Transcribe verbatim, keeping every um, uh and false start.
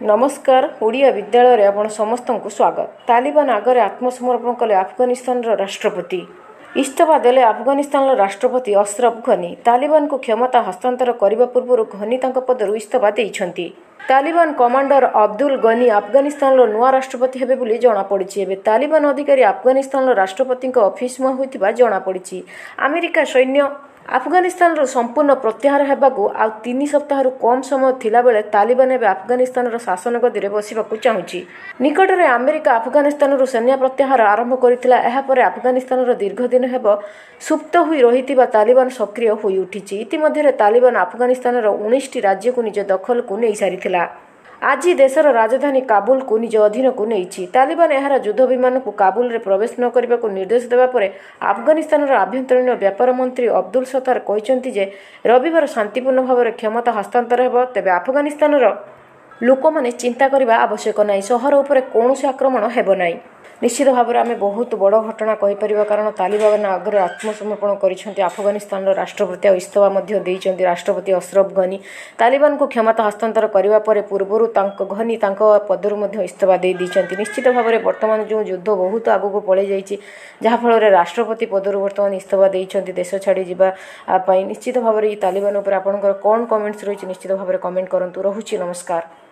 नमस्कार ओडिया विद्यालय आपण समस्त को स्वागत। तालिबान आगे आत्मसमर्पण कले अफगानिस्तान राष्ट्रपति इस्तीफा देले अफगानिस्तान राष्ट्रपति अशरफ घनी। तालिबान को क्षमता हस्तांतर करने पूर्व घनी पदर इस्तीफा देइछंती। तालिबान कमांडर अब्दुल गनी अफगानिस्तान नुआ राष्ट्रपति हेबे बोली जना पड़िछि। एबे तालिबान अधिकारी अफगानिस्तान राष्ट्रपति ऑफिस में होइतिबा जना पड़िछि। अमेरिका सैन्य अफगानिस्तान संपूर्ण प्रत्याहार हेबाकू आ तीन सप्ताह कम समय थिला बेले तालिबान एबे अफगानिस्तान शासन गदी बसिबाकू चाहुछि। निकटरे अमेरिका अफगानिस्तान सैन्य प्रत्याहार आरंभ करिथिला। एहा परे अफगानिस्तान दीर्घ दिन हेब सुप्त होई रहितिबा तालिबान सक्रिय होई उठिछि। इतिमध्ये तालिबान अफगानिस्तान उन्नीस टी राज्य को निज दखल को नहीं सारिथिला। आज देशर राजधानी काबुल को निज अधीन को नहीं। तालिबान एहार युद्ध विमान को काबुल रे प्रवेश न करने को निर्देश देवा परे अफगानिस्तान आभ्यंतरीण व्यापार मंत्री अब्दुल सत्तार कहते जे रविवार शांतिपूर्ण भाव में क्षमता हस्तांतर हेब। तेबे अफगानिस्तान लोक मैंने चिंता करने आवश्यक नहीं। सहर उपर कौन आक्रमण हेब नहीं। निश्चित भाव में आम बहुत बड़ घटना कहीपर कारण तालिबान आगे आत्मसमर्पण कर अफगानिस्तान राष्ट्रपति और इस्तीफा देइछंती राष्ट्रपति अशरफ घनी। तालिबान को क्षमता हस्तांतर करने पर पूर्वर घनी पदर इस्तीफा दे देइछंती। निश्चित भाव में बर्तमान जो युद्ध बहुत आगक पड़े जाइए जहाँफल राष्ट्रपति पदर बर्तमान इस्तीफा देइछंती देश छाड़ी जावाई। निश्चित भाव में तालिबान उपर आपंकर कौन कमेंट्स रही निश्चित भाव में कमेंट करूँ। रहुछि नमस्कार।